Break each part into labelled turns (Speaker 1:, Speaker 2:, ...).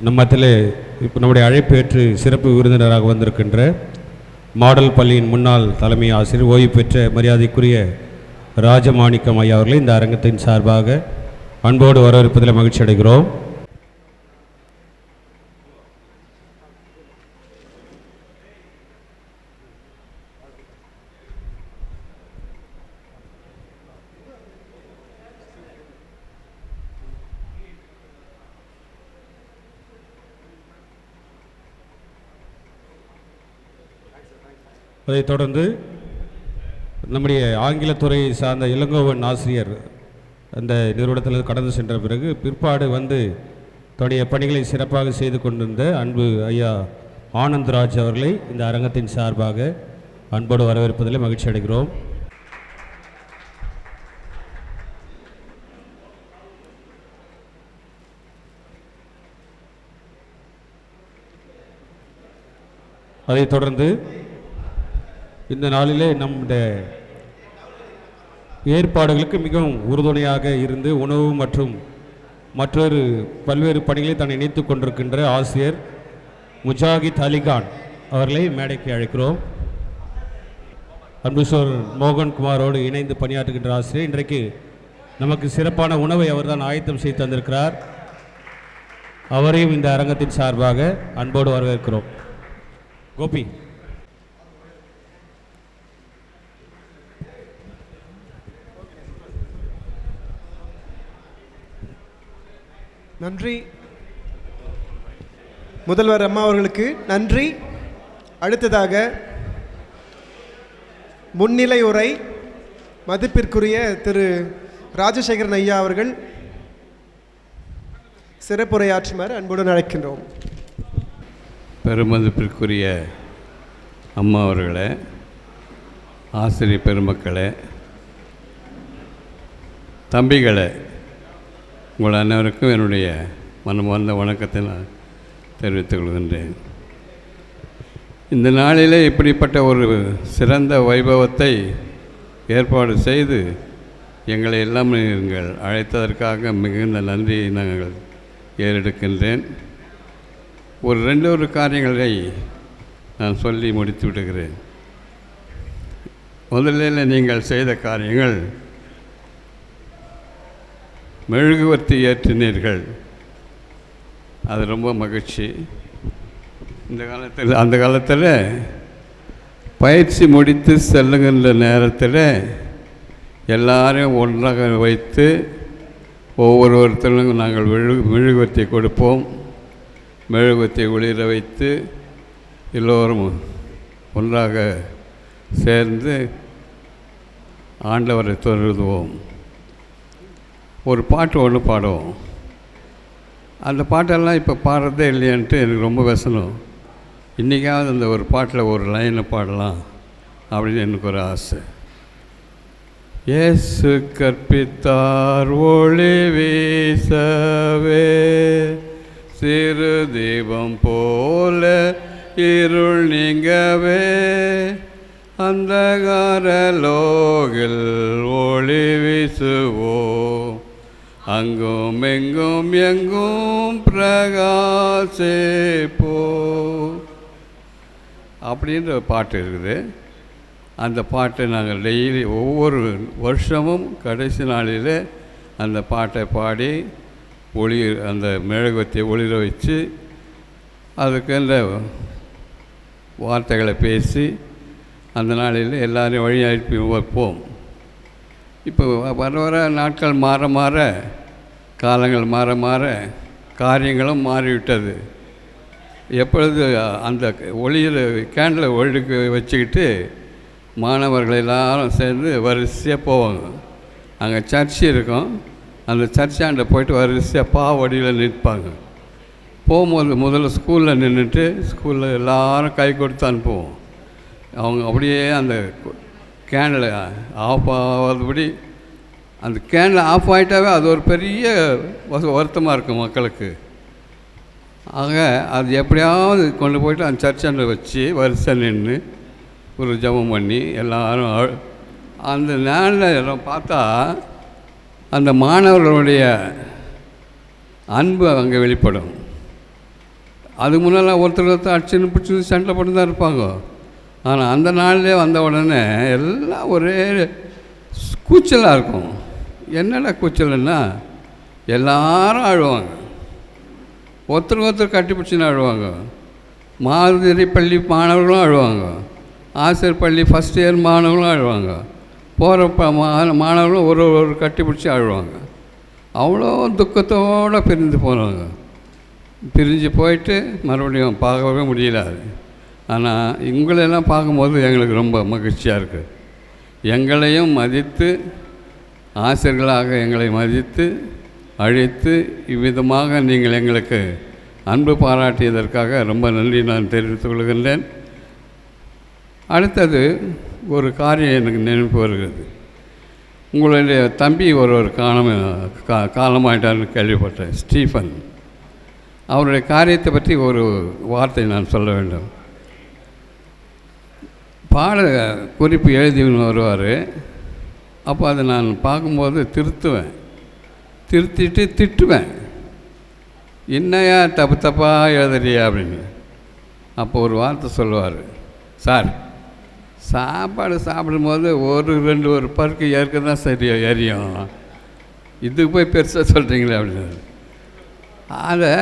Speaker 1: நம் மத்தியிலே இப்போ நம்முடைய அழைப்பு ஏற்று சிறப்பு விருந்தினராக வந்திருக்கின்ற மாடல் பள்ளியின் முன்னாள் தலைமை ஆசிரியர் ஓய்வு பெற்ற மரியாதைக்குரிய ராஜமாணிக்கம் ஐயா அவர்களை இந்த அரங்கத்தின் சார்பாக அன்போடு வரவேற்பதில் மகிழ்ச்சி அடைகிறோம். அதைத் தொடர்ந்து நம்முடைய ஆங்கிலத்துறையை சார்ந்த இளங்கோவன் ஆசிரியர் அந்த நிறுவனத்தில் கடந்து சென்ற பிறகு பிற்பாடு வந்து தன்னுடைய பணிகளை சிறப்பாக செய்து கொண்டிருந்த அன்பு ஐயா ஆனந்த்ராஜ் அவர்களை இந்த அரங்கத்தின் சார்பாக அன்போடு வரவேற்பதில் மகிழ்ச்சி அடைகிறோம். அதைத் தொடர்ந்து இந்த நாளிலே நம்முடைய ஏற்பாடுகளுக்கு மிகவும் உறுதுணையாக இருந்து உணவு மற்றும் மற்றொரு பல்வேறு பணிகளை தான் இணைத்து கொண்டிருக்கின்ற ஆசிரியர் முஜாகித் அலிகான் அவர்களை மேடைக்கு அழைக்கிறோம். அன்புசோர் மோகன்குமாரோடு இணைந்து பணியாற்றுகின்ற ஆசிரியர் இன்றைக்கு நமக்கு சிறப்பான உணவை அவர்தான் ஆயத்தம் செய்து தந்திருக்கிறார். அவரையும் இந்த அரங்கத்தின் சார்பாக அன்போடு வரவேற்கிறோம். கோபி.
Speaker 2: நன்றி முதல்வர் அம்மா அவர்களுக்கு நன்றி. அடுத்ததாக முன்னிலை உரை மதிப்பிற்குரிய திரு ராஜசேகரன் ஐயா அவர்கள் சிறப்புரையாற்றுமாறு அன்புடன் அழைக்கின்றோம்.
Speaker 3: பெருமதிப்பிற்குரிய அம்மா அவர்களே, ஆசிரியர் பெருமக்களே, தம்பிகளே, உங்கள் அனைவருக்கும் என்னுடைய மனமார்ந்த வணக்கத்தை நான் தெரிவித்துக் கொள்கின்றேன். இந்த நாளிலே இப்படிப்பட்ட ஒரு சிறந்த வைபவத்தை ஏற்பாடு செய்து எங்களை எல்லாம் நீங்கள் அழைத்ததற்காக மிகுந்த நன்றியை நாங்கள் ஏறெடுக்கின்றேன். ஒரு காரியங்களை நான் சொல்லி முடித்து விடுகிறேன். முதலில் நீங்கள் செய்த காரியங்கள், மெழுகுவர்த்தி ஏற்றினீர்கள். அது ரொம்ப மகிழ்ச்சி. அந்த காலத்தில் பயிற்சி முடித்து செல்லுகின்ற நேரத்தில் எல்லாரையும் ஒன்றாக வைத்து ஒவ்வொருத்தரும் நாங்கள் மெழுகுவர்த்தி கொடுப்போம். மெழுகுவர்த்தி ஒளிர வைத்து எல்லோரும் ஒன்றாக சேர்ந்து ஆண்டவரை தொழுதுவோம். ஒரு பாட்டு ஒன்று பாடுவோம். அந்த பாட்டெல்லாம் இப்போ பாடுறதே இல்லையான்ட்டு எனக்கு ரொம்ப வசனம். இன்றைக்காவது அந்த ஒரு பாட்டில் ஒரு லைனை பாடலாம் அப்படின்னு எனக்கு ஒரு ஆசை. இயேசு கற்பித்தார் ஒளி வீசவே, சிறு தீபம் போல இருள் நீங்கவே, அந்தகார லோகில் ஒளி வீசுவோம், அங்கும் எங்கும் எங்கும் பிரகாசிப்போ அப்படின்ற பாட்டு இருக்குது. அந்த பாட்டை நாங்கள் டெய்லி ஒவ்வொரு வருஷமும் கடைசி நாளில் அந்த பாட்டை பாடி அந்த மெழுகுவர்த்தியை ஒளிர வச்சு அதுக்கு அந்த வார்த்தைகளை பேசி அந்த நாளில் எல்லாரையும் வழி அனுப்பி வைப்போம். இப்போ வர நாட்கள் மாற மாற, காலங்கள் மாற மாற காரியங்களும் மாறிவிட்டது. எப்பொழுது அந்த ஒளியில் கேண்டிலை ஒழுக்கு வச்சுக்கிட்டு மாணவர்கள் எல்லாரும் சேர்ந்து வரிசையாக போவாங்க. அங்கே சர்ச்சு இருக்கும். அந்த சர்ச்சாண்ட போய்ட்டு வரிசையாக பாவடியில் நிற்பாங்க. போகும்போது முதல்ல ஸ்கூலில் நின்றுட்டு ஸ்கூலில் எல்லோரும் கை கொடுத்து அனுப்புவோம். அவங்க அப்படியே அந்த கேண்டில் ஆஃப் ஆகாதபடி, அந்த கேண்டில் ஆஃப் ஆகிட்டாவே அது ஒரு பெரிய வருத்தமாக இருக்கும் மக்களுக்கு. ஆக அது எப்படியாவது கொண்டு போய்ட்டு அந்த சர்ச்சாண்ட வச்சு வரிசை நின்று ஒரு ஜபம் பண்ணி எல்லோரும் அந்த நேரில் பார்த்தா அந்த மாணவர்களுடைய அன்பு அங்கே வெளிப்படும். அதுக்கு முன்னால் ஒருத்தர் அடிச்சுன்னு பிடிச்சி சண்டை போட்டு தான் இருப்பாங்க. ஆனால் அந்த நாள்லேயே வந்த உடனே எல்லாம் ஒரே கூச்சலாக இருக்கும். என்னடா கூச்சல்னா எல்லாரும் அழுவாங்க, ஒருத்தர் கட்டி பிடிச்சின்னு அழுவாங்க. மாதிரி பள்ளி மாணவர்களும் அழுவாங்க, ஆசிரியர் பள்ளி ஃபஸ்ட் இயர் மாணவர்களும் அழுவாங்க, போகிற மாணவர்களும் ஒரு கட்டி பிடிச்சி அழுவாங்க. அவ்வளோ துக்கத்தோடு பிரிஞ்சு போனவங்க. பிரிஞ்சு போயிட்டு மறுபடியும் பார்க்கவே முடியல. ஆனால் உங்களெல்லாம் பார்க்கும்போது எங்களுக்கு ரொம்ப மகிழ்ச்சியாக இருக்குது. எங்களையும் மதித்து, ஆசிரியர்களாக எங்களை மதித்து அழைத்து இவ்விதமாக நீங்கள் எங்களுக்கு அன்பு பாராட்டியதற்காக ரொம்ப நன்றி நான் தெரிவித்துக் கொள்கின்றேன். அடுத்தது ஒரு காரியம் எனக்கு நினைப்பு வருகிறது. உங்களுடைய தம்பி ஒரு காலமாயிட்டார்னு கேள்விப்பட்டேன், ஸ்டீஃபன். அவருடைய காரியத்தை பற்றி ஒரு வார்த்தை நான் சொல்ல வேண்டும். பாட குறிப்பு எழுதின்னு வருவார். அப்போ அதை நான் பார்க்கும்போது திருத்திட்டு திட்டுவேன், என்னையா தப்பாக எழுதுறியா அப்படின்னு. அப்போ ஒரு வார்த்தை சொல்லுவார், சார் சாப்பாடு சாப்பிடும்போது ஒரு பருக்கு ஏற்க தான் சரியா எரியும், இதுக்கு போய் பெருசாக சொல்கிறீங்களே அப்படின்னு. அதை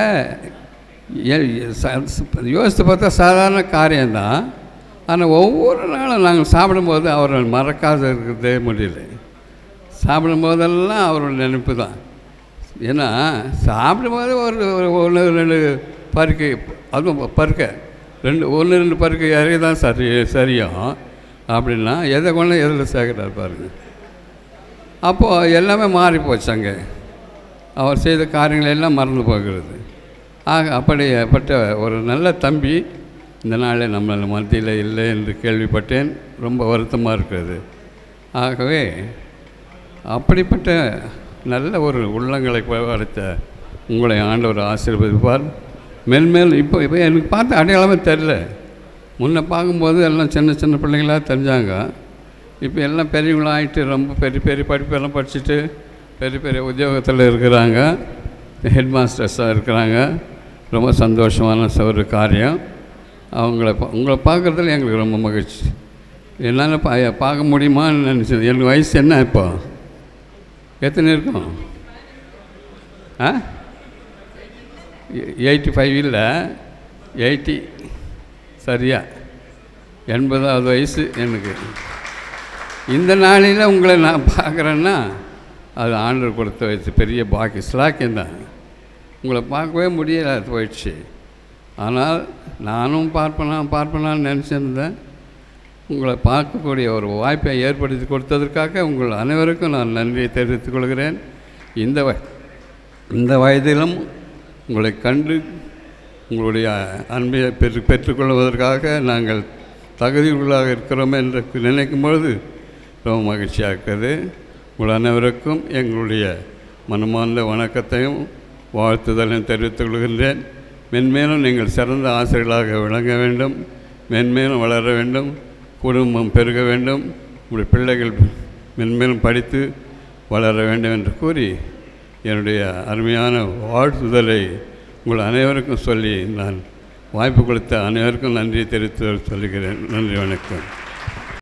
Speaker 3: யோசித்து பார்த்தா சாதாரண காரியம்தான். ஆனால் ஒவ்வொரு நாளும் நாங்கள் சாப்பிடும்போது அவரை மறக்காத இருக்கிறதே முடியல. சாப்பிடும்போதெல்லாம் அவரோட நினைப்பு தான். ஏன்னா சாப்பிடும்போது ஒன்று ரெண்டு பருக்கு, அதுவும் பருக்க ஒன்று ரெண்டு பருக்கு இறங்கி தான் சரியும் அப்படின்னா எதை கொண்டு எதில் சேர்க்கிறார் பாருங்க. அப்போது எல்லாமே மாறி போச்சு. அங்கே அவர் செய்த காரியங்கள் எல்லாம் மறந்து போகிறது. அப்படிப்பட்ட ஒரு நல்ல தம்பி இந்த நாளில் நம்ம மத்தியில் இல்லை என்று கேள்விப்பட்டேன். ரொம்ப வருத்தமாக இருக்கிறது. ஆகவே அப்படிப்பட்ட நல்ல ஒரு உள்ளங்களை அடைத்த உங்களை ஆண்டவர் ஆசீர்வதிப்பார். மேல்மேல் இப்போ எனக்கு பார்த்து அடையாளமே தெரில. முன்ன பார்க்கும்போது எல்லாம் சின்ன சின்ன பிள்ளைங்களாக தெரிஞ்சாங்க. இப்போ எல்லாம் பெரியவங்களாம் ஆகிட்டு ரொம்ப பெரிய படிப்பெல்லாம் படிச்சுட்டு பெரிய உத்தியோகத்தில் இருக்கிறாங்க, ஹெட் மாஸ்டர்ஸாக இருக்கிறாங்க. ரொம்ப சந்தோஷமான ஒரு காரியம். உங்களை பார்க்குறதுல எங்களுக்கு ரொம்ப மகிழ்ச்சி. என்னால் பார்க்க முடியுமான்னு நினச்சது. எனக்கு வயசு என்ன இப்போ எத்தனை இருக்கும்? 85 இல்லை 80 சரியா 80வது வயசு எனக்கு. இந்த நாளில் உங்களை நான் பார்க்குறேன்னா அது ஆண்டவர் கொடுத்த வயசு பெரிய பாக்கி ஸ்லாக்கியம். உங்களை பார்க்கவே முடியல, போயிடுச்சு. ஆனால் நானும் பார்ப்பனான்னு நினச்சிருந்தேன். உங்களை பார்க்கக்கூடிய ஒரு வாய்ப்பை ஏற்படுத்தி கொடுத்ததற்காக உங்கள் அனைவருக்கும் நான் நன்றியை தெரிவித்துக் கொள்கிறேன். இந்த வயதிலும் உங்களை கண்டு உங்களுடைய அன்பை பெற்றுக்கொள்வதற்காக நாங்கள் தகுதியுள்ளாக இருக்கிறோம் என்று நினைக்கும் பொழுது ரொம்ப மகிழ்ச்சியாக இருக்கிறது. உங்கள் அனைவருக்கும் எங்களுடைய மனமார்ந்த வணக்கத்தையும் வாழ்த்துதலையும் தெரிவித்துக் கொள்கின்றேன். மென்மேலும் நீங்கள் சிறந்த ஆசிரியர்களாக விளங்க வேண்டும், மென்மேலும் வளர வேண்டும், குடும்பம் பெருக வேண்டும், உங்களுடைய பிள்ளைகள் மென்மேலும் படித்து வளர வேண்டும் என்று கூறி என்னுடைய அருமையான வாழ்த்துதலை உங்கள் அனைவருக்கும் சொல்லி நான் வாய்ப்பு கொடுத்த அனைவருக்கும் நன்றியை தெரிவித்து சொல்லுகிறேன். நன்றி, வணக்கம்.